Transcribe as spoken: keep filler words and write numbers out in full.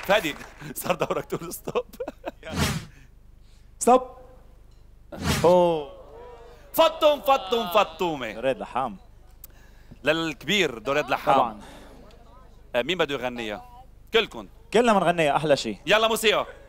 فادي صار دورك تقول ستوب. ستوب. اوه فطوم فطوم فطومه. دوريد لحام للكبير دوريد لحام. طبعا. مين بده يغنيها؟ كلكم كلنا بنغنيها احلى شيء. يلا موسيقى.